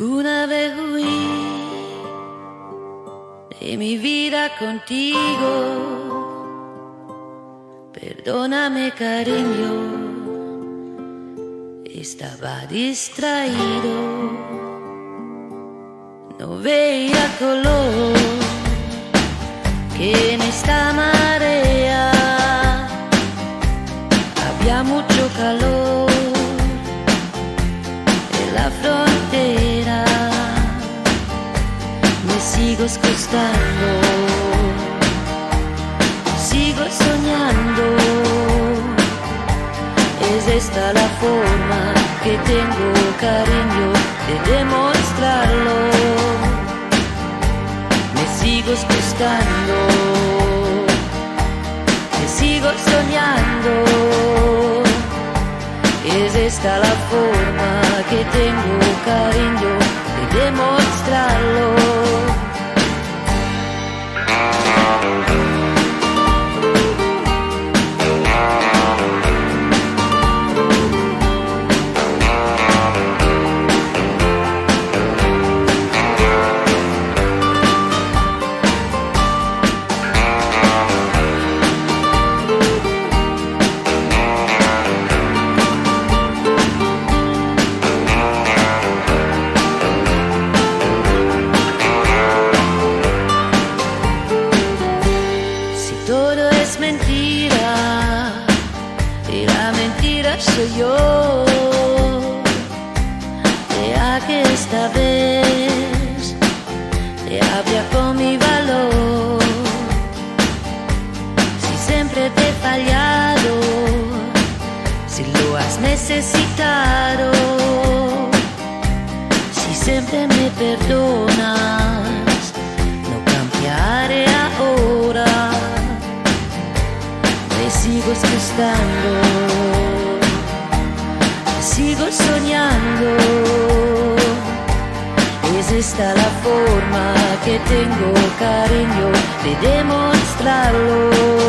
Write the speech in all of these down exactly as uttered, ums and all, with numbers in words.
Alguna vez huí de mi vida contigo. Perdóname, cariño, estaba distraído, no veía color, que en esta marea había mucho calor. En la frontera me sigo escostando, sigo soñando. Es esta la forma que tengo, cariño, de demostrarlo. Me sigo escostando, me sigo soñando. Es esta la forma que tengo, cariño, de demostrarlo. Todo es mentira y la mentira soy yo. Deja que esta vez te hable con mi valor. Si siempre te he fallado, si lo has necesitado, si siempre me perdonas, no cambiaré ahora. Me sigo escostando, me sigo soñando. Es esta la forma que tengo, cariño, de demostrarlo.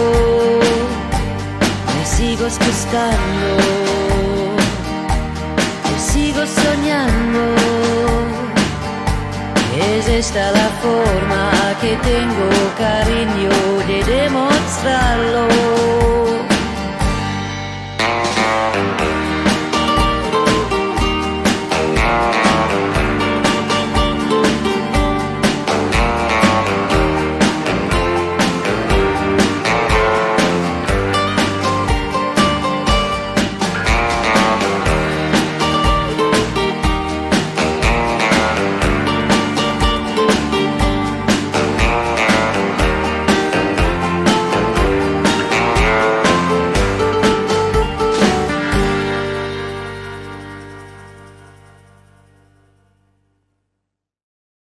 Me sigo escostando, me sigo soñando. Es esta la forma que tengo, cariño, de demostrarlo.